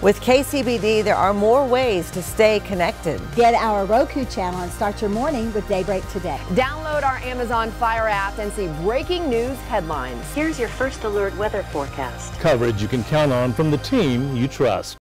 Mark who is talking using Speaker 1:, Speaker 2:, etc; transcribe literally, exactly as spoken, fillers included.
Speaker 1: With K C B D, there are more ways to stay connected.
Speaker 2: Get our Roku channel and start your morning with Daybreak Today.
Speaker 3: Download our Amazon Fire app and see breaking news headlines.
Speaker 4: Here's your first alert weather forecast.
Speaker 5: Coverage you can count on from the team you trust.